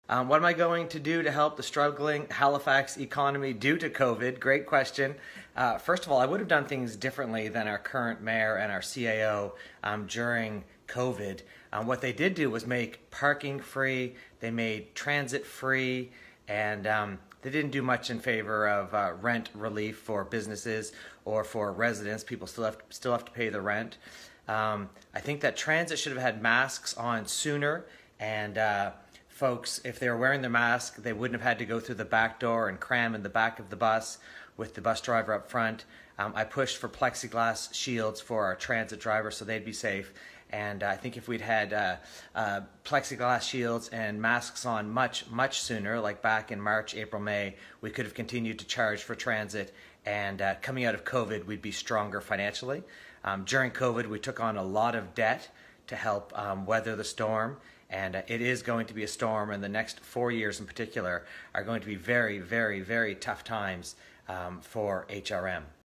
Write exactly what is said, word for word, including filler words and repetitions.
Um, what am I going to do to help the struggling Halifax economy due to COVID? Great question. Uh, first of all, I would have done things differently than our current mayor and our C A O um, during COVID. Um, what they did do was make parking free, they made transit free, and um, they didn't do much in favor of uh, rent relief for businesses or for residents. People still have to, still have to pay the rent. Um, I think that transit should have had masks on sooner, and uh, folks, if they were wearing the mask, they wouldn't have had to go through the back door and cram in the back of the bus with the bus driver up front. Um, I pushed for plexiglass shields for our transit drivers so they'd be safe. And I think if we'd had uh, uh, plexiglass shields and masks on much, much sooner, like back in March, April, May, we could have continued to charge for transit. And uh, coming out of COVID, we'd be stronger financially. Um, during COVID, we took on a lot of debt to help um, weather the storm. And uh, it is going to be a storm, and the next four years in particular are going to be very, very, very tough times um, for H R M.